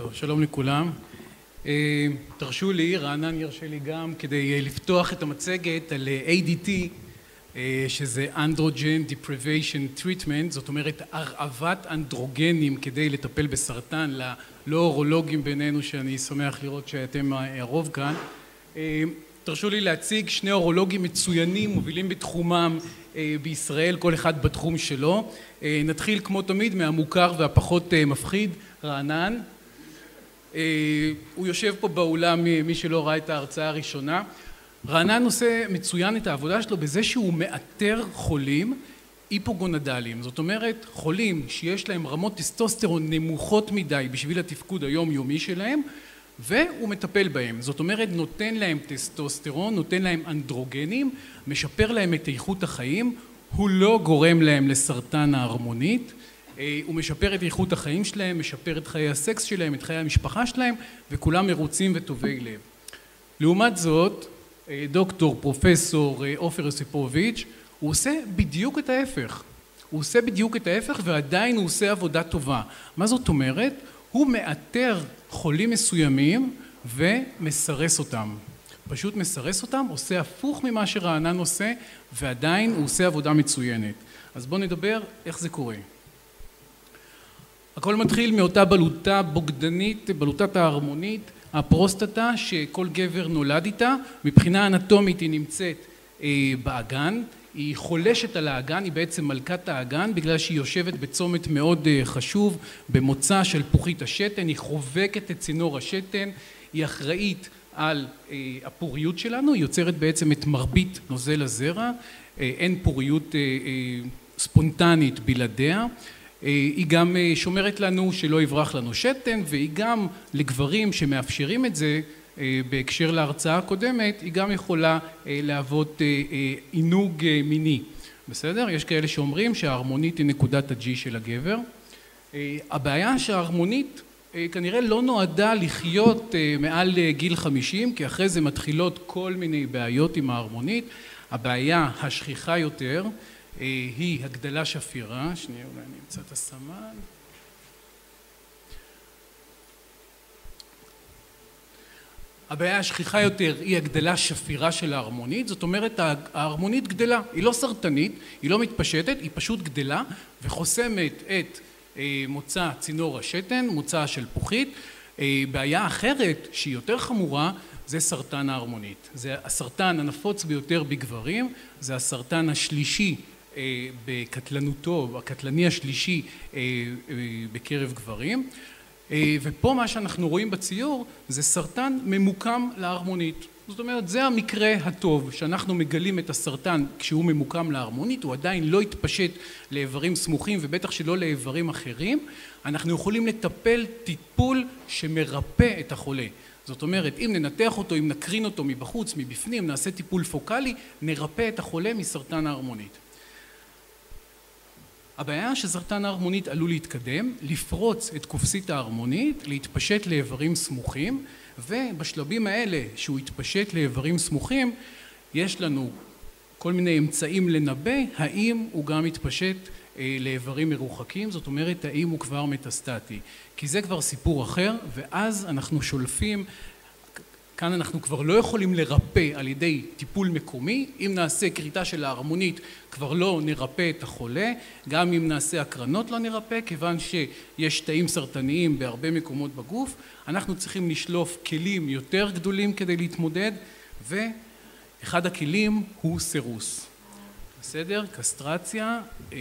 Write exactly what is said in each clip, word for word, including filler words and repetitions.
טוב, שלום לכולם. תרשו לי, רענן ירשה לי גם, כדי לפתוח את המצגת על איי די טי, שזה Androgen Deprivation Treatment, זאת אומרת הרעבת אנדרוגנים כדי לטפל בסרטן, ללא אורולוגים בינינו שאני שמח לראות שאתם הרוב כאן. תרשו לי להציג שני אורולוגים מצוינים, מובילים בתחומם בישראל, כל אחד בתחום שלו. נתחיל כמו תמיד מהמוכר והפחות מפחיד, רענן. הוא יושב פה באולם, מי שלא ראה את ההרצאה הראשונה. רענן עושה מצוין את העבודה שלו בזה שהוא מאתר חולים היפוגונדליים, זאת אומרת חולים שיש להם רמות טסטוסטרון נמוכות מדי בשביל התפקוד היומיומי שלהם, והוא מטפל בהם, זאת אומרת נותן להם טסטוסטרון, נותן להם אנדרוגנים, משפר להם את איכות החיים, הוא לא גורם להם לסרטן ההרמונית, הוא משפר את איכות החיים שלהם, משפר את חיי הסקס שלהם, את חיי המשפחה שלהם, וכולם מרוצים וטובי לב. לעומת זאת, דוקטור פרופסור עופר יוסיפוביץ' הוא עושה בדיוק את ההפך. הוא עושה בדיוק את ההפך ועדיין הוא עושה עבודה טובה. מה זאת אומרת? הוא מאתר חולים מסוימים ומסרס אותם. פשוט מסרס אותם, עושה הפוך ממה שרענן עושה, ועדיין הוא עושה עבודה מצוינת. אז בואו נדבר איך זה קורה. הכל מתחיל מאותה בלוטה בוגדנית, בלוטת ההרמונית, הפרוסטטה שכל גבר נולד איתה, מבחינה אנטומית היא נמצאת אה, באגן, היא חולשת על האגן, היא בעצם מלכת האגן בגלל שהיא יושבת בצומת מאוד אה, חשוב, במוצא של פוחית השתן, היא חובקת את צינור השתן, היא אחראית על אה, הפוריות שלנו, היא יוצרת בעצם את מרבית נוזל הזרע, אה, אין פוריות אה, אה, ספונטנית בלעדיה, היא גם שומרת לנו שלא יברח לנו שתן, והיא גם לגברים שמאפשרים את זה בהקשר להרצאה הקודמת, היא גם יכולה להוות עינוג מיני. בסדר? יש כאלה שאומרים שההרמונית היא נקודת הג'י של הגבר. הבעיה שההרמונית כנראה לא נועדה לחיות מעל גיל חמישים, כי אחרי זה מתחילות כל מיני בעיות עם ההרמונית. הבעיה השכיחה יותר היא הגדלה שפירה, שנייה אולי אני אמצא את הסמן. הבעיה השכיחה יותר היא הגדלה שפירה של ההרמונית, זאת אומרת ההרמונית גדלה, היא לא סרטנית, היא לא מתפשטת, היא פשוט גדלה וחוסמת את מוצא צינור השתן, מוצא של פוחית. בעיה אחרת שהיא יותר חמורה זה סרטן ההרמונית, זה הסרטן הנפוץ ביותר בגברים, זה הסרטן השלישי בקטלנותו, הקטלני השלישי בקרב גברים, ופה מה שאנחנו רואים בציור זה סרטן ממוקם להרמונית. זאת אומרת זה המקרה הטוב שאנחנו מגלים את הסרטן כשהוא ממוקם להרמונית, הוא עדיין לא התפשט לאיברים סמוכים ובטח שלא לאיברים אחרים. אנחנו יכולים לטפל טיפול שמרפא את החולה, זאת אומרת אם ננתח אותו, אם נקרין אותו מבחוץ, מבפנים, נעשה טיפול פוקלי, נרפא את החולה מסרטן ההרמונית. הבעיה שסרטן ההרמונית עלול להתקדם, לפרוץ את קופסית ההרמונית, להתפשט לאיברים סמוכים, ובשלבים האלה שהוא יתפשט לאיברים סמוכים, יש לנו כל מיני אמצעים לנבא האם הוא גם יתפשט לאיברים מרוחקים, זאת אומרת האם הוא כבר מטסטטי, כי זה כבר סיפור אחר, ואז אנחנו שולפים, כאן אנחנו כבר לא יכולים לרפא על ידי טיפול מקומי, אם נעשה כריתה של ההרמונית כבר לא נרפא את החולה, גם אם נעשה הקרנות לא נרפא, כיוון שיש תאים סרטניים בהרבה מקומות בגוף, אנחנו צריכים לשלוף כלים יותר גדולים כדי להתמודד, ואחד הכלים הוא סירוס. בסדר? קסטרציה,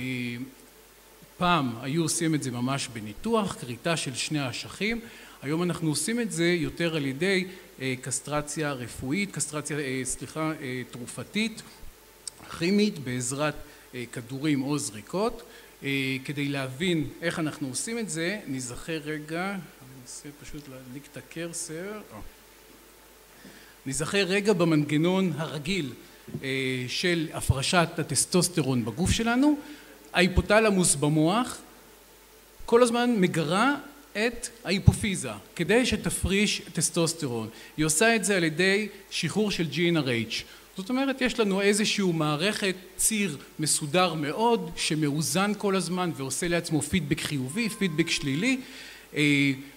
פעם היו עושים את זה ממש בניתוח, כריתה של שני האשכים, היום אנחנו עושים את זה יותר על ידי קסטרציה רפואית, קסטרציה, סליחה, תרופתית, כימית, בעזרת כדורים או זריקות. כדי להבין איך אנחנו עושים את זה, נזכר רגע, אני אנסה פשוט להדליק את הקרסר, נזכר רגע במנגנון הרגיל של הפרשת הטסטוסטרון בגוף שלנו. ההיפותלמוס במוח כל הזמן מגרה את ההיפופיזה כדי שתפריש טסטוסטרון. היא עושה את זה על ידי שחרור של ג'י אן אר אייץ'. זאת אומרת יש לנו איזשהו מערכת ציר מסודר מאוד שמאוזן כל הזמן ועושה לעצמו פידבק חיובי, פידבק שלילי,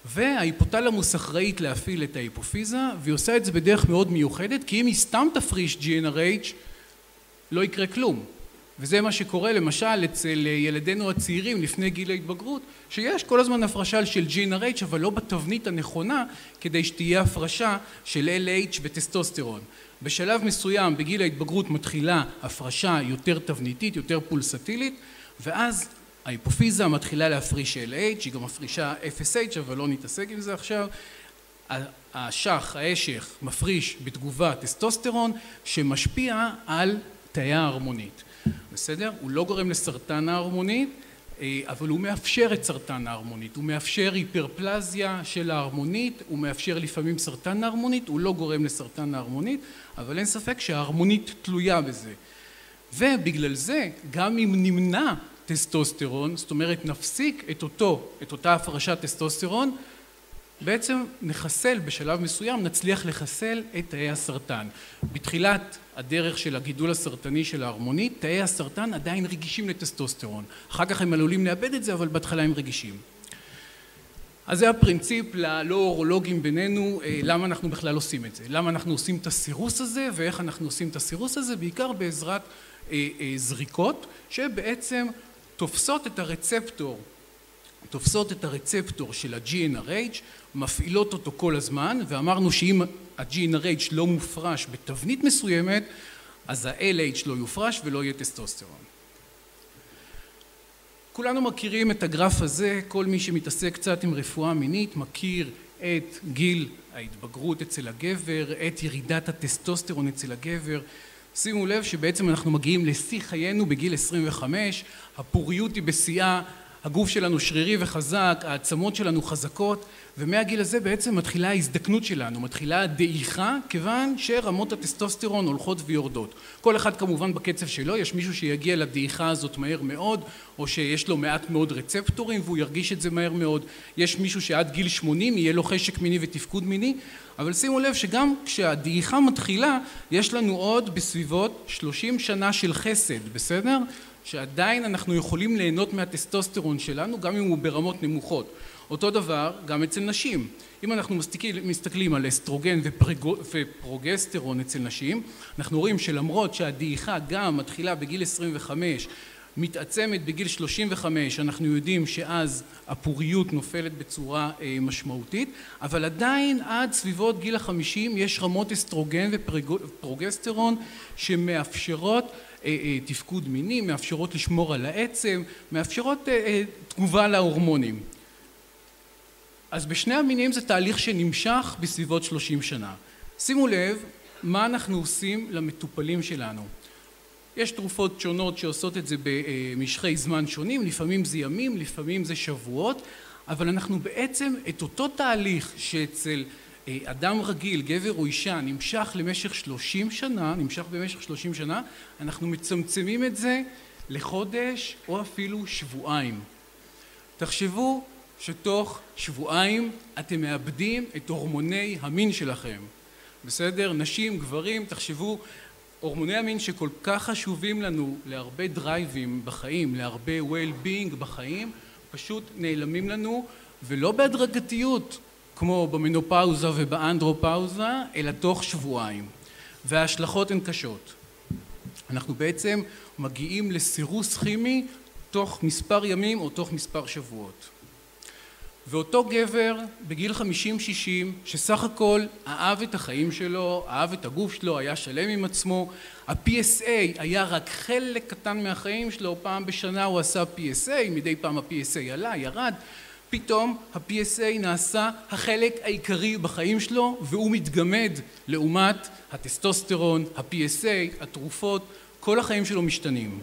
וההיפותלמוס אחראית להפעיל את ההיפופיזה, והיא עושה את זה בדרך מאוד מיוחדת, כי אם היא סתם תפריש ג'י אן אר אייץ' לא יקרה כלום. וזה מה שקורה למשל אצל ילדינו הצעירים לפני גיל ההתבגרות, שיש כל הזמן הפרשה של ג'י אן אר אייץ' אבל לא בתבנית הנכונה כדי שתהיה הפרשה של אל אייץ' וטסטוסטרון. בשלב מסוים בגיל ההתבגרות מתחילה הפרשה יותר תבניתית, יותר פולסטילית, ואז ההיפופיזה מתחילה להפריש אל אייץ', היא גם מפרישה אף אס אייץ' אבל לא נתעסק עם זה עכשיו. השח, האשך, מפריש בתגובה טסטוסטרון שמשפיע על תאי ההרמונית. בסדר? הוא לא גורם לסרטן ההרמונית, אבל הוא מאפשר את סרטן ההרמונית, הוא מאפשר היפרפלזיה של ההרמונית, הוא מאפשר לפעמים סרטן ההרמונית, הוא לא גורם לסרטן ההרמונית, אבל אין ספק שההרמונית תלויה בזה. ובגלל זה, גם אם נמנע טסטוסטרון, זאת אומרת נפסיק את אותו, את אותה הפרשת טסטוסטרון, בעצם נחסל בשלב מסוים, נצליח לחסל את תאי הסרטן. בתחילת הדרך של הגידול הסרטני של ההרמונית, תאי הסרטן עדיין רגישים לטסטוסטרון. אחר כך הם עלולים לאבד את זה, אבל בהתחלה הם רגישים. אז זה הפרינציפ ללא אורולוגים בינינו, למה אנחנו בכלל עושים את זה. למה אנחנו עושים את הסירוס הזה, ואיך אנחנו עושים את הסירוס הזה, בעיקר בעזרת זריקות, שבעצם תופסות את הרצפטור, תופסות את הרצפטור של ה-ג'י אן אר אייץ', מפעילות אותו כל הזמן, ואמרנו שאם ה-ג'י אן אר אייץ' לא מופרש בתבנית מסוימת, אז ה-אל אייץ' לא יופרש ולא יהיה טסטוסטרון. כולנו מכירים את הגרף הזה, כל מי שמתעסק קצת עם רפואה מינית מכיר את גיל ההתבגרות אצל הגבר, את ירידת הטסטוסטרון אצל הגבר. שימו לב שבעצם אנחנו מגיעים לשיא חיינו בגיל עשרים וחמש, הפוריות היא בשיאה, הגוף שלנו שרירי וחזק, העצמות שלנו חזקות, ומהגיל הזה בעצם מתחילה ההזדקנות שלנו, מתחילה הדעיכה, כיוון שרמות הטסטוסטרון הולכות ויורדות. כל אחד כמובן בקצב שלו, יש מישהו שיגיע לדעיכה הזאת מהר מאוד, או שיש לו מעט מאוד רצפטורים והוא ירגיש את זה מהר מאוד. יש מישהו שעד גיל שמונים יהיה לו חשק מיני ותפקוד מיני, אבל שימו לב שגם כשהדעיכה מתחילה, יש לנו עוד בסביבות שלושים שנה של חסד, בסדר? שעדיין אנחנו יכולים ליהנות מהטסטוסטרון שלנו, גם אם הוא ברמות נמוכות. אותו דבר גם אצל נשים. אם אנחנו מסתכלים על אסטרוגן ופרוגסטרון אצל נשים, אנחנו רואים שלמרות שהדעיכה גם מתחילה בגיל עשרים וחמש, מתעצמת בגיל שלושים וחמש, אנחנו יודעים שאז הפוריות נופלת בצורה משמעותית, אבל עדיין עד סביבות גיל החמישים יש רמות אסטרוגן ופרוגסטרון שמאפשרות תפקוד מיני, מאפשרות לשמור על העצם, מאפשרות תגובה להורמונים. אז בשני המינים זה תהליך שנמשך בסביבות שלושים שנה. שימו לב מה אנחנו עושים למטופלים שלנו. יש תרופות שונות שעושות את זה במשכי זמן שונים, לפעמים זה ימים, לפעמים זה שבועות, אבל אנחנו בעצם את אותו תהליך שאצל אדם רגיל, גבר או אישה, נמשך למשך שלושים שנה, נמשך במשך שלושים שנה, אנחנו מצמצמים את זה לחודש או אפילו שבועיים. תחשבו שתוך שבועיים אתם מאבדים את הורמוני המין שלכם. בסדר? נשים, גברים, תחשבו, הורמוני המין שכל כך חשובים לנו להרבה דרייבים בחיים, להרבה well-being בחיים, פשוט נעלמים לנו, ולא בהדרגתיות, כמו במנופאוזה ובאנדרופאוזה, אלא תוך שבועיים. וההשלכות הן קשות. אנחנו בעצם מגיעים לסירוס כימי תוך מספר ימים או תוך מספר שבועות. ואותו גבר בגיל חמישים שישים, שסך הכל אהב את החיים שלו, אהב את הגוף שלו, היה שלם עם עצמו, ה-פי אס איי היה רק חלק קטן מהחיים שלו, פעם בשנה הוא עשה פי אס איי, מדי פעם ה-פי אס איי עלה, ירד, פתאום ה-פי אס איי נעשה החלק העיקרי בחיים שלו, והוא מתגמד לעומת הטסטוסטרון, ה-פי אס איי, התרופות, כל החיים שלו משתנים.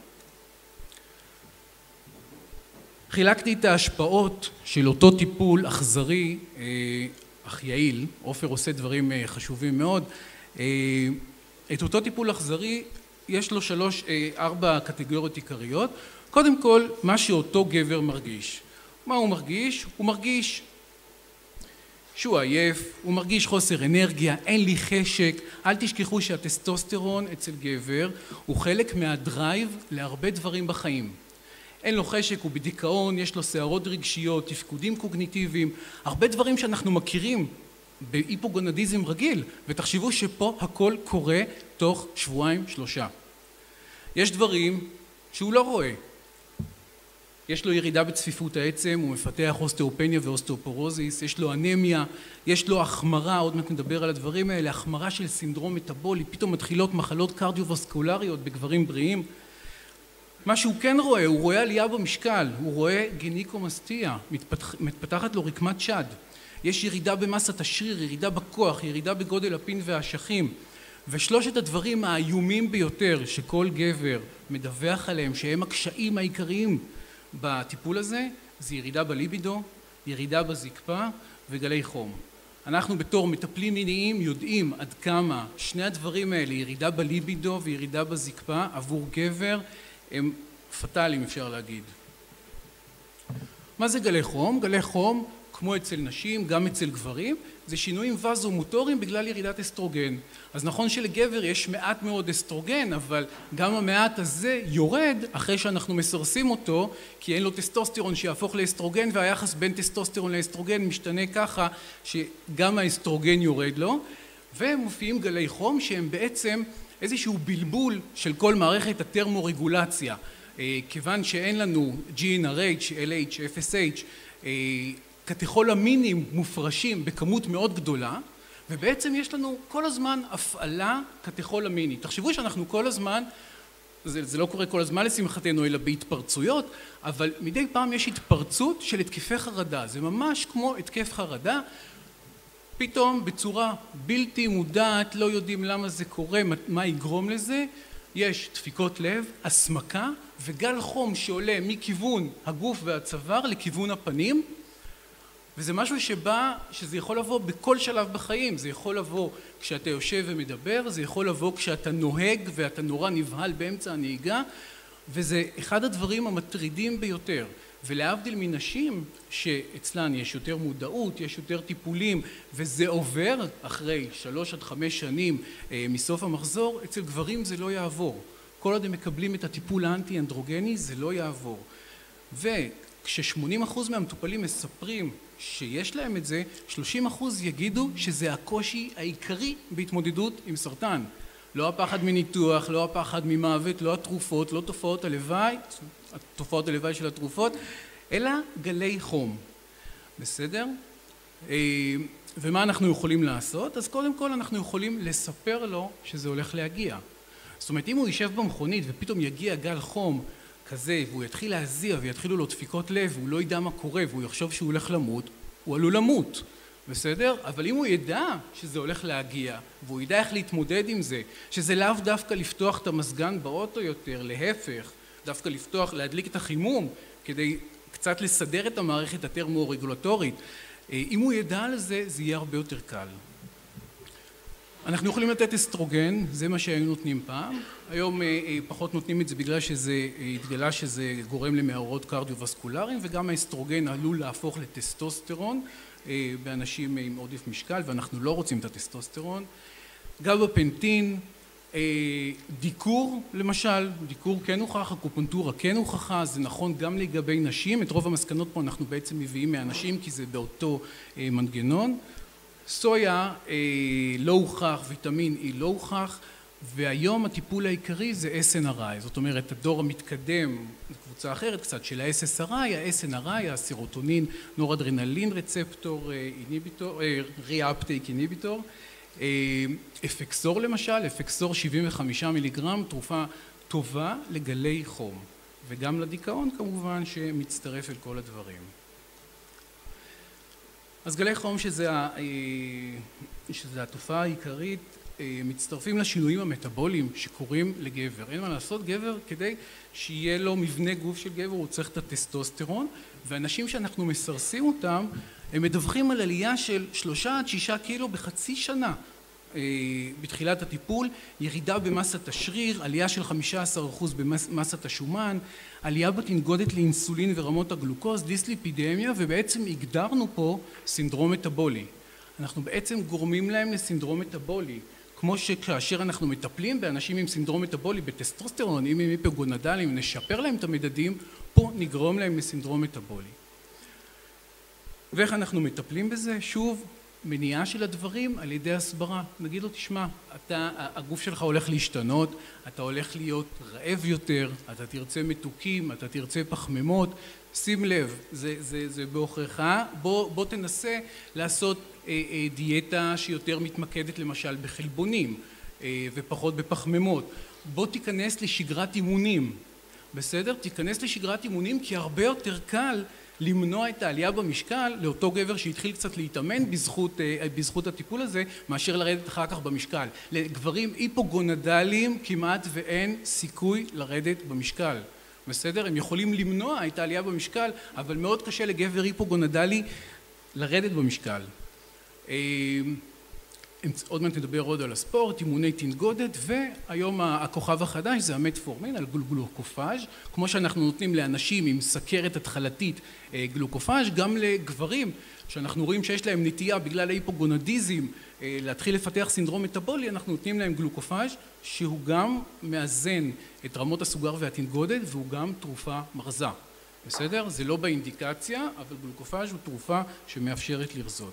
חילקתי את ההשפעות של אותו טיפול אכזרי, אך יעיל, עופר עושה דברים חשובים מאוד, את אותו טיפול אכזרי יש לו שלוש, ארבע קטגוריות עיקריות. קודם כל, מה שאותו גבר מרגיש. מה הוא מרגיש? הוא מרגיש שהוא עייף, הוא מרגיש חוסר אנרגיה, אין לי חשק. אל תשכחו שהטסטוסטרון אצל גבר הוא חלק מהדרייב להרבה דברים בחיים. אין לו חשק, הוא בדיכאון, יש לו שערות רגשיות, תפקודים קוגניטיביים, הרבה דברים שאנחנו מכירים בהיפוגונדיזם רגיל, ותחשבו שפה הכל קורה תוך שבועיים שלושה. יש דברים שהוא לא רואה. יש לו ירידה בצפיפות העצם, הוא מפתח אוסטאופניה ואוסטאופורוזיס, יש לו אנמיה, יש לו החמרה, עוד מעט נדבר על הדברים האלה, החמרה של סינדרום מטאבולי, פתאום מתחילות מחלות קרדיו-וסקולריות בגברים בריאים. מה שהוא כן רואה, הוא רואה עלייה במשקל, הוא רואה גיניקומסטיה, מתפתח, מתפתחת לו רקמת שד. יש ירידה במסת השריר, ירידה בכוח, ירידה בגודל הפין והאשכים. ושלושת הדברים האיומים ביותר שכל גבר מדווח עליהם, שהם הקשיים העיקריים בטיפול הזה, זה ירידה בליבידו, ירידה בזקפה וגלי חום. אנחנו בתור מטפלים מיניים יודעים עד כמה שני הדברים האלה, ירידה בליבידו וירידה בזקפה, עבור גבר הם פטאליים אפשר להגיד. מה זה גלי חום? גלי חום, כמו אצל נשים, גם אצל גברים, זה שינויים וזומוטוריים בגלל ירידת אסטרוגן. אז נכון שלגבר יש מעט מאוד אסטרוגן, אבל גם המעט הזה יורד אחרי שאנחנו מסרסים אותו, כי אין לו טסטוסטרון שיהפוך לאסטרוגן, והיחס בין טסטוסטרון לאסטרוגן משתנה ככה שגם האסטרוגן יורד לו, ומופיעים גלי חום שהם בעצם איזשהו בלבול של כל מערכת הטרמורגולציה. כיוון שאין לנו ג'י אן אר אייץ', אל אייץ', אף אס אייץ', קטכולמינים מופרשים בכמות מאוד גדולה, ובעצם יש לנו כל הזמן הפעלה קטכולמינית. תחשבו שאנחנו כל הזמן, זה, זה לא קורה כל הזמן לשמחתנו, אלא בהתפרצויות, אבל מדי פעם יש התפרצות של התקפי חרדה. זה ממש כמו התקף חרדה, פתאום בצורה בלתי מודעת, לא יודעים למה זה קורה, מה יגרום לזה, יש דפיקות לב, הסמקה וגל חום שעולה מכיוון הגוף והצוואר לכיוון הפנים, וזה משהו שבא, שזה יכול לבוא בכל שלב בחיים, זה יכול לבוא כשאתה יושב ומדבר, זה יכול לבוא כשאתה נוהג ואתה נורא נבהל באמצע הנהיגה, וזה אחד הדברים המטרידים ביותר. ולהבדיל מנשים שאצלן יש יותר מודעות, יש יותר טיפולים, וזה עובר אחרי שלוש עד חמש שנים מסוף המחזור, אצל גברים זה לא יעבור. כל עוד הם מקבלים את הטיפול האנטי-אנדרוגני, זה לא יעבור. וכש-שמונים אחוז מהמטופלים מספרים שיש להם את זה, שלושים אחוז יגידו שזה הקושי העיקרי בהתמודדות עם סרטן. לא הפחד מניתוח, לא הפחד ממוות, לא התרופות, לא תופעות הלוואי, התופעות הלוואי של התרופות, אלא גלי חום. בסדר? ומה אנחנו יכולים לעשות? אז קודם כל אנחנו יכולים לספר לו שזה הולך להגיע. זאת אומרת, אם הוא יישב במכונית ופתאום יגיע גל חום כזה, והוא יתחיל להזיע ויתחילו לו דפיקות לב, והוא לא ידע מה קורה, והוא יחשוב שהוא הולך למות, הוא עלול למות. בסדר? אבל אם הוא ידע שזה הולך להגיע, והוא ידע איך להתמודד עם זה, שזה לאו דווקא לפתוח את המזגן באוטו יותר, להפך, דווקא לפתוח, להדליק את החימום, כדי קצת לסדר את המערכת הטרמו-רגולטורית. אם הוא ידע על זה, זה יהיה הרבה יותר קל. אנחנו יכולים לתת אסטרוגן, זה מה שהיינו נותנים פעם. היום פחות נותנים את זה בגלל שזה התגלה שזה גורם למאורות קרדיו-וסקולריים, וגם האסטרוגן עלול להפוך לטסטוסטרון באנשים עם עודף משקל, ואנחנו לא רוצים את הטסטוסטרון. גבפנטין, דיקור למשל, דיקור כן הוכח, אקופונקטורה כן הוכחה, זה נכון גם לגבי נשים, את רוב המסקנות פה אנחנו בעצם מביאים מהנשים כי זה באותו מנגנון. סויה לא הוכח, ויטמין E לא הוכח, והיום הטיפול העיקרי זה אס אן אר איי, זאת אומרת הדור המתקדם, קבוצה אחרת קצת של ה-אס אס אר איי, ה-אס אן אר איי, הסרוטונין, נורדרנלין רצפטור איניביטור, ריאפטייק איניביטור, אפקסור למשל, אפקסור שבעים וחמישה מיליגרם, תרופה טובה לגלי חום, וגם לדיכאון כמובן שמצטרף אל כל הדברים. אז גלי חום שזה, שזה התופעה העיקרית, מצטרפים לשינויים המטאבוליים שקורים לגבר. אין מה לעשות, גבר כדי שיהיה לו מבנה גוף של גבר הוא צריך את הטסטוסטרון, ואנשים שאנחנו מסרסים אותם הם מדווחים על עלייה של שלושה עד שישה קילו בחצי שנה בתחילת הטיפול, ירידה במסת השריר, עלייה של חמישה עשר אחוז במסת השומן, עלייה בתנגודת לאינסולין ורמות הגלוקוז, דיסליפידמיה, ובעצם הגדרנו פה סינדרום מטאבולי. אנחנו בעצם גורמים להם לסינדרום מטאבולי, כמו שכאשר אנחנו מטפלים באנשים עם סינדרום מטאבולי בטסטוסטרון, עם היפוגונדלים, נשפר להם את המדדים, פה נגרום להם לסינדרום מטאבולי. ואיך אנחנו מטפלים בזה? שוב, מניעה של הדברים על ידי הסברה. נגיד לו, תשמע, אתה, הגוף שלך הולך להשתנות, אתה הולך להיות רעב יותר, אתה תרצה מתוקים, אתה תרצה פחמימות, שים לב, זה, זה, זה באוכרך, בוא, בוא תנסה לעשות אה, אה, דיאטה שיותר מתמקדת למשל בחלבונים אה, ופחות בפחמימות. בוא תיכנס לשגרת אימונים, בסדר? תיכנס לשגרת אימונים כי הרבה יותר קל למנוע את העלייה במשקל לאותו גבר שהתחיל קצת להתאמן בזכות, בזכות הטיפול הזה, מאשר לרדת אחר כך במשקל. לגברים היפוגונדליים כמעט ואין סיכוי לרדת במשקל. בסדר? הם יכולים למנוע את העלייה במשקל, אבל מאוד קשה לגבר היפוגונדלי לרדת במשקל. עוד מעט נדבר עוד על הספורט, אימוני תנגודת, והיום הכוכב החדש זה המטפורמין על גלוקופאז'. כמו שאנחנו נותנים לאנשים עם סכרת התחלתית גלוקופאז', גם לגברים שאנחנו רואים שיש להם נטייה בגלל ההיפוגונדיזם להתחיל לפתח סינדרום מטאבולי, אנחנו נותנים להם גלוקופאז' שהוא גם מאזן את רמות הסוכר והתנגודת והוא גם תרופה מרזה. בסדר? זה לא באינדיקציה, אבל גלוקופאז' הוא תרופה שמאפשרת לרזות.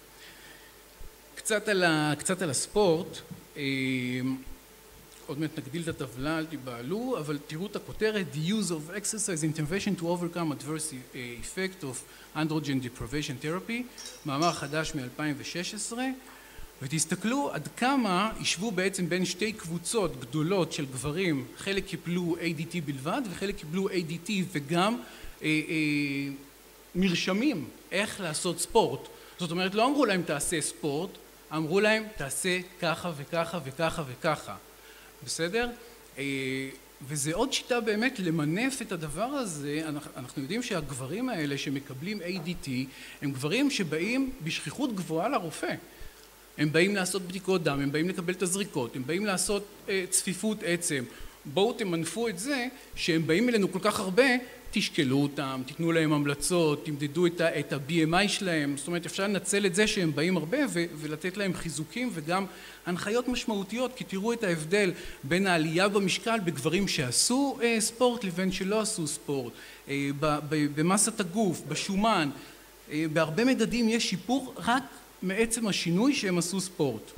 קצת על, ה, קצת על הספורט, אה, עוד מעט נגדיל את הטבלה, אל תיבהלו, אבל תראו את הכותרת, The use of exercise intervention to overcome adverse effect of androgen deprivation therapy, מאמר חדש מ-אלפיים ושש עשרה, ותסתכלו עד כמה ישבו בעצם בין שתי קבוצות גדולות של גברים, חלק קיבלו איי די טי בלבד וחלק קיבלו איי די טי וגם אה, אה, מרשמים איך לעשות ספורט. זאת אומרת, לא אמרו להם תעשה ספורט, אמרו להם תעשה ככה וככה וככה וככה. בסדר? וזה עוד שיטה באמת למנף את הדבר הזה. אנחנו יודעים שהגברים האלה שמקבלים איי די טי הם גברים שבאים בשכיחות גבוהה לרופא. הם באים לעשות בדיקות דם, הם באים לקבל את הזריקות, הם באים לעשות צפיפות עצם. בואו תמנפו את זה שהם באים אלינו כל כך הרבה, תשקלו אותם, תיתנו להם המלצות, תמדדו את ה-בי אם איי שלהם. זאת אומרת, אפשר לנצל את זה שהם באים הרבה ולתת להם חיזוקים וגם הנחיות משמעותיות, כי תראו את ההבדל בין העלייה במשקל בגברים שעשו ספורט לבין שלא עשו ספורט, במסת הגוף, בשומן, בהרבה מדדים יש שיפור רק מעצם השינוי שהם עשו ספורט.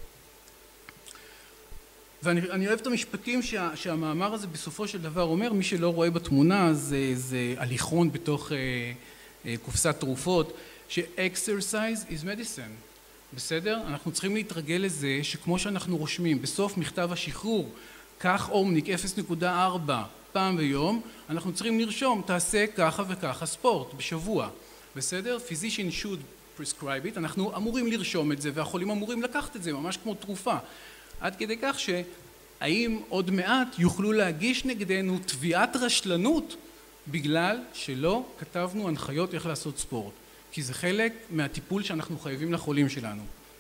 ואני אוהב את המשפטים שה, שהמאמר הזה בסופו של דבר אומר, מי שלא רואה בתמונה זה, זה הליכון בתוך אה, אה, קופסת תרופות, ש-exercise is medicine. בסדר? אנחנו צריכים להתרגל לזה שכמו שאנחנו רושמים בסוף מכתב השחרור, כך אומניק אפס נקודה ארבע פעם ביום, אנחנו צריכים לרשום, תעשה ככה וככה ספורט בשבוע. בסדר? Physician should prescribe it, אנחנו אמורים לרשום את זה והחולים אמורים לקחת את זה ממש כמו תרופה. עד כדי כך שהאם עוד מעט יוכלו להגיש נגדנו תביעת רשלנות בגלל שלא כתבנו הנחיות איך לעשות ספורט, כי זה חלק מהטיפול שאנחנו חייבים לחולים שלנו.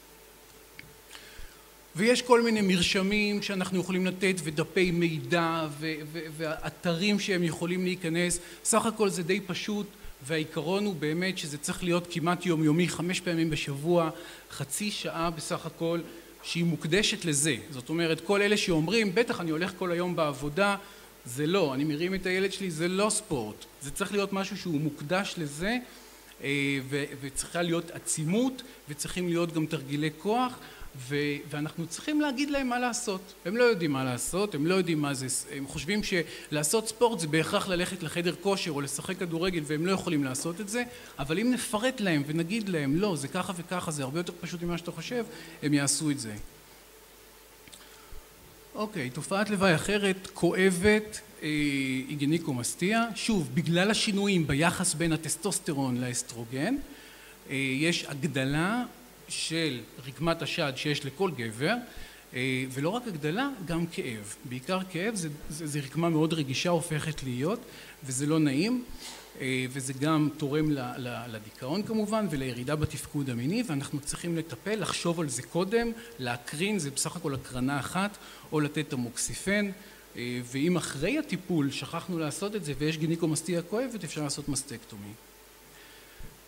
ויש כל מיני מרשמים שאנחנו יכולים לתת ודפי מידע ואתרים שהם יכולים להיכנס. סך הכל זה די פשוט, והעיקרון הוא באמת שזה צריך להיות כמעט יומיומי, חמש פעמים בשבוע, חצי שעה בסך הכל שהיא מוקדשת לזה. זאת אומרת, כל אלה שאומרים, בטח אני הולך כל היום בעבודה, זה לא, אני מרים את הילד שלי, זה לא ספורט. זה צריך להיות משהו שהוא מוקדש לזה, וצריכה להיות עצימות, וצריכים להיות גם תרגילי כוח, ואנחנו צריכים להגיד להם מה לעשות. הם לא יודעים מה לעשות, הם לא יודעים מה זה, הם חושבים שלעשות ספורט זה בהכרח ללכת לחדר כושר או לשחק כדורגל, והם לא יכולים לעשות את זה, אבל אם נפרט להם ונגיד להם, לא, זה ככה וככה, זה הרבה יותר פשוט ממה שאתה חושב, הם יעשו את זה. אוקיי, תופעת לוואי אחרת, כואבת, היא גינקומסטיה. שוב, בגלל השינויים ביחס בין הטסטוסטרון לאסטרוגן, יש הגדלה של רקמת השד שיש לכל גבר, ולא רק הגדלה, גם כאב. בעיקר כאב, זה, זה, זה רקמה מאוד רגישה הופכת להיות, וזה לא נעים, וזה גם תורם ל, ל, לדיכאון כמובן, ולירידה בתפקוד המיני, ואנחנו צריכים לטפל, לחשוב על זה קודם, להקרין, זה בסך הכל הקרנה אחת, או לתת המוקסיפן, ואם אחרי הטיפול שכחנו לעשות את זה, ויש גינקומסטיה כואבת, אפשר לעשות מסטקטומי.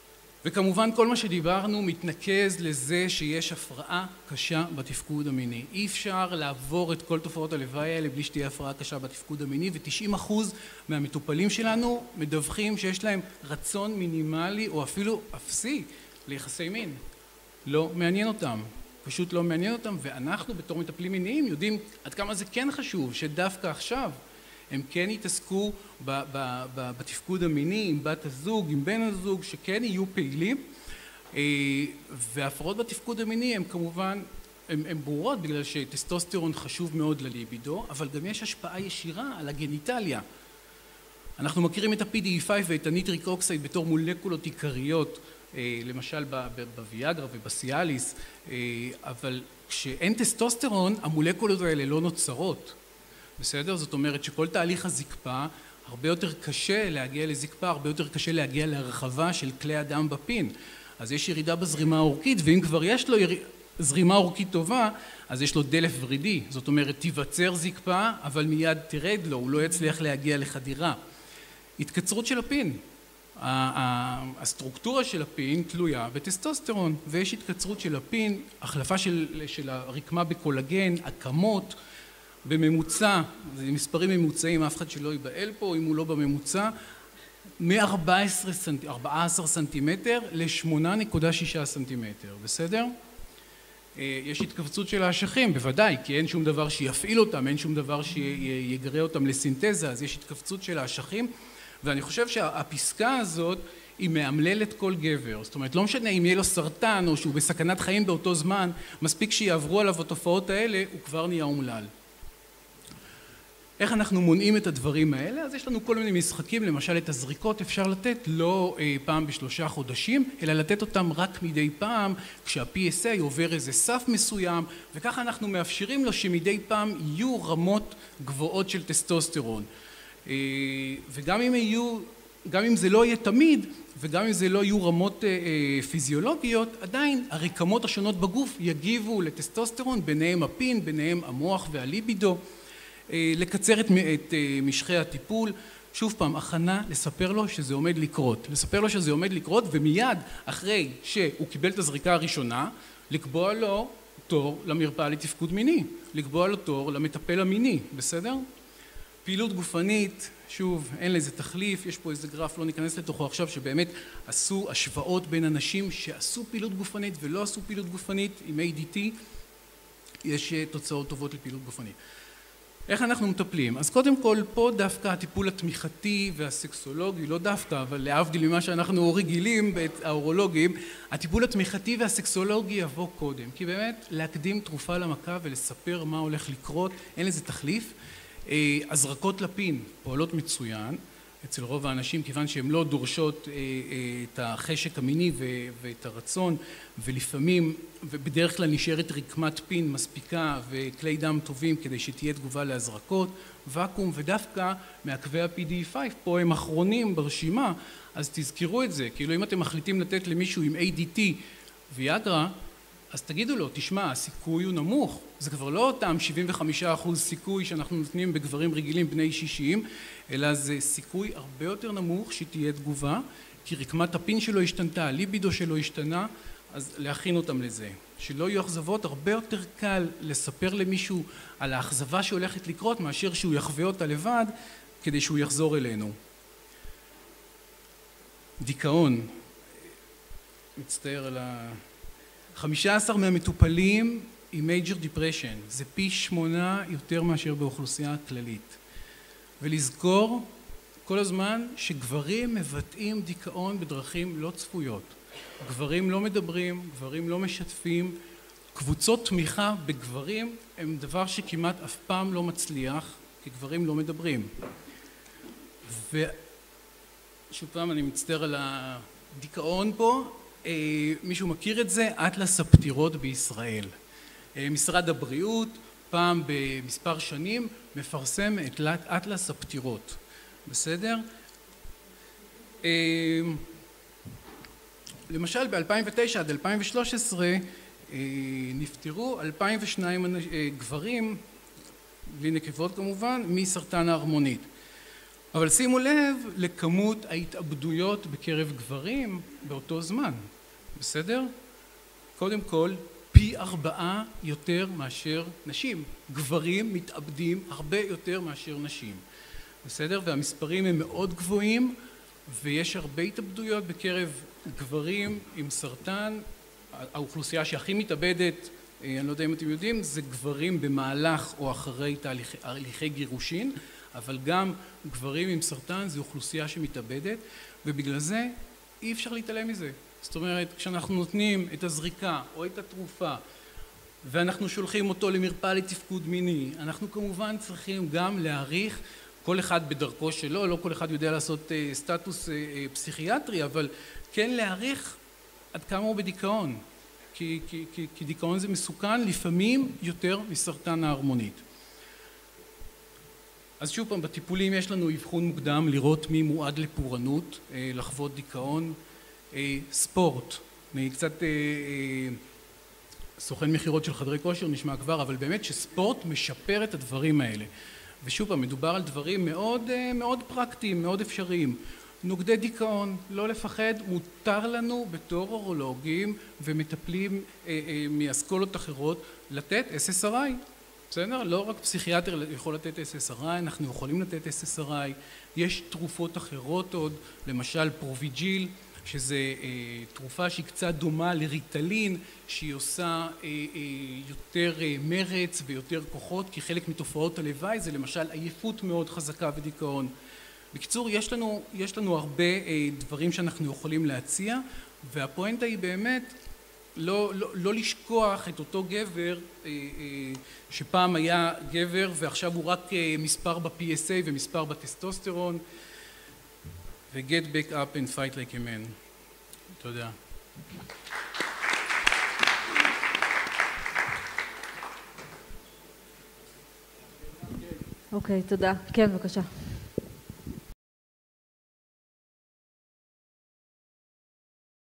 וכמובן כל מה שדיברנו מתנקז לזה שיש הפרעה קשה בתפקוד המיני. אי אפשר לעבור את כל תופעות הלוואי האלה בלי שתהיה הפרעה קשה בתפקוד המיני, ו-תשעים אחוז מהמטופלים שלנו מדווחים שיש להם רצון מינימלי או אפילו אפסי ליחסי מין. לא מעניין אותם, פשוט לא מעניין אותם, ואנחנו בתור מטפלים מיניים יודעים עד כמה זה כן חשוב שדווקא עכשיו הם כן יתעסקו ב- ב- ב- בתפקוד המיני עם בת הזוג, עם בן הזוג, שכן יהיו פעילים. וההפרעות בתפקוד המיני הם כמובן, הם, הם ברורות בגלל שטסטוסטרון חשוב מאוד לליבידו, אבל גם יש השפעה ישירה על הגניטליה. אנחנו מכירים את ה-פי די אי פייב ואת הניטריק אוקסייד בתור מולקולות עיקריות, למשל בוויאגרה ובסיאליס, אבל כשאין טסטוסטרון המולקולות האלה לא נוצרות. בסדר? זאת אומרת שכל תהליך הזקפה הרבה יותר קשה להגיע לזקפה, הרבה יותר קשה להגיע להרחבה של כלי הדם בפין. אז יש ירידה בזרימה האורכית, ואם כבר יש לו יר... זרימה אורכית טובה, אז יש לו דלף ורידי. זאת אומרת, תיווצר זקפה, אבל מיד תרד לו, הוא לא יצליח להגיע לחדירה. התקצרות של הפין. הסטרוקטורה של הפין תלויה בטסטוסטרון, ויש התקצרות של הפין, החלפה של, של הרקמה בקולגן, הקמות, בממוצע, זה מספרים ממוצעים, אף אחד שלא ייבהל פה, אם הוא לא בממוצע, מ-ארבע עשרה סנטימטר ל-שמונה נקודה שישה סנטימטר, בסדר? יש התכווצות של האשכים, בוודאי, כי אין שום דבר שיפעיל אותם, אין שום דבר שיגרה אותם לסינתזה, אז יש התכווצות של האשכים, ואני חושב שהפסקה הזאת היא מאמללת כל גבר, זאת אומרת, לא משנה אם יהיה לו סרטן או שהוא בסכנת חיים באותו זמן, מספיק שיעברו עליו התופעות האלה, הוא כבר נהיה אומלל. איך אנחנו מונעים את הדברים האלה? אז יש לנו כל מיני משחקים, למשל את הזריקות אפשר לתת לא אה, פעם בשלושה חודשים, אלא לתת אותם רק מדי פעם, כשה-פי אס איי עובר איזה סף מסוים, וככה אנחנו מאפשרים לו שמדי פעם יהיו רמות גבוהות של טסטוסטרון. אה, וגם אם יהיו, גם אם זה לא יהיה תמיד, וגם אם זה לא יהיו רמות אה, אה, פיזיולוגיות, עדיין הרקמות השונות בגוף יגיבו לטסטוסטרון, ביניהם הפין, ביניהם המוח והליבידו, לקצר את, את משכי הטיפול, שוב פעם, הכנה לספר לו שזה עומד לקרות, לספר לו שזה עומד לקרות, ומיד אחרי שהוא קיבל את הזריקה הראשונה, לקבוע לו תור למרפאה לתפקוד מיני, לקבוע לו תור למטפל המיני, בסדר? פעילות גופנית, שוב, אין לזה תחליף, יש פה איזה גרף, לא ניכנס לתוכו עכשיו, שבאמת עשו השוואות בין אנשים שעשו פעילות גופנית ולא עשו פעילות גופנית עם איי די טי, יש תוצאות טובות לפעילות גופנית. איך אנחנו מטפלים? אז קודם כל, פה דווקא הטיפול התמיכתי והסקסולוגי, לא דווקא, אבל להבדיל ממה שאנחנו רגילים, האורולוגים, הטיפול התמיכתי והסקסולוגי יבוא קודם, כי באמת להקדים תרופה למכה ולספר מה הולך לקרות, אין לזה תחליף. הזרקות לפין פועלות מצוין אצל רוב האנשים, כיוון שהן לא דורשות את החשק המיני ואת הרצון, ולפעמים, ובדרך כלל נשארת רקמת פין מספיקה וכלי דם טובים כדי שתהיה תגובה להזרקות, וקום, ודווקא מעקבי ה-פי די אי פייב פה הם אחרונים ברשימה, אז תזכרו את זה, כאילו אם אתם מחליטים לתת למישהו עם איי די טי ויאגרה, אז תגידו לו, תשמע, הסיכוי הוא נמוך, זה כבר לא אותם שבעים וחמישה אחוז סיכוי שאנחנו נותנים בגברים רגילים בני שישים, אלא זה סיכוי הרבה יותר נמוך שתהיה תגובה, כי רקמת הפין שלו השתנתה, הליבידו שלו השתנה, אז להכין אותם לזה. שלא יהיו אכזבות, הרבה יותר קל לספר למישהו על האכזבה שהולכת לקרות, מאשר שהוא יחווה אותה לבד, כדי שהוא יחזור אלינו. דיכאון, מצטער על ה... חמישה עשר מהמטופלים עם major depression, זה פי שמונה יותר מאשר באוכלוסייה הכללית. ולזכור כל הזמן שגברים מבטאים דיכאון בדרכים לא צפויות. גברים לא מדברים, גברים לא משתפים, קבוצות תמיכה בגברים הם דבר שכמעט אף פעם לא מצליח, כי גברים לא מדברים. ושוב פעם אני מצטער על הדיכאון פה, מישהו מכיר את זה? אטלס הפטירות בישראל. משרד הבריאות פעם במספר שנים מפרסם את אטלס הפטירות. בסדר? למשל ב-אלפיים ותשע עד אלפיים ושלוש עשרה נפטרו אלפיים ושניים גברים, בלי נקבות כמובן, מסרטן ההרמונית. אבל שימו לב לכמות ההתאבדויות בקרב גברים באותו זמן, בסדר? קודם כל, פי ארבעה יותר מאשר נשים. גברים מתאבדים הרבה יותר מאשר נשים, בסדר? והמספרים הם מאוד גבוהים, ויש הרבה התאבדויות בקרב גברים עם סרטן. האוכלוסייה שהכי מתאבדת, אני לא יודע אם אתם יודעים, זה גברים במהלך או אחרי תהליכי, תהליכי גירושין, אבל גם גברים עם סרטן זה אוכלוסייה שמתאבדת, ובגלל זה אי אפשר להתעלם מזה. זאת אומרת, כשאנחנו נותנים את הזריקה או את התרופה, ואנחנו שולחים אותו למרפאה לתפקוד מיני, אנחנו כמובן צריכים גם להעריך, כל אחד בדרכו שלו, לא כל אחד יודע לעשות סטטוס פסיכיאטרי, אבל כן להעריך עד כמה הוא בדיכאון, כי, כי, כי, כי דיכאון זה מסוכן, לפעמים יותר מסרטן ההרמונית. אז שוב פעם, בטיפולים יש לנו אבחון מוקדם לראות מי מועד לפורענות, לחוות דיכאון, ספורט, אני קצת סוכן מכירות של חדרי כושר נשמע כבר, אבל באמת שספורט משפר את הדברים האלה. ושוב פעם, מדובר על דברים מאוד מאוד פרקטיים, מאוד אפשריים. נוגדי דיכאון, לא לפחד, מותר לנו בתור אורולוגים ומטפלים מאסכולות אחרות לתת אס אס אר איי. בסדר? לא רק פסיכיאטר יכול לתת אס אס אר איי, אנחנו יכולים לתת אס אס אר איי. יש תרופות אחרות עוד, למשל פרוביג'יל, שזה אה, תרופה שהיא קצת דומה לריטלין, שהיא עושה אה, אה, יותר אה, מרץ ויותר כוחות, כי חלק מתופעות הלוואי זה למשל עייפות מאוד חזקה ודיכאון. בקיצור, יש לנו, יש לנו הרבה אה, דברים שאנחנו יכולים להציע, והפואנטה היא באמת לא, לא, לא לשכוח את אותו גבר אה, אה, שפעם היה גבר ועכשיו הוא רק אה, מספר ב-פי אס איי ומספר בטסטוסטרון, ו-get back up and fight like a man. תודה. אוקיי, תודה. כן, בבקשה.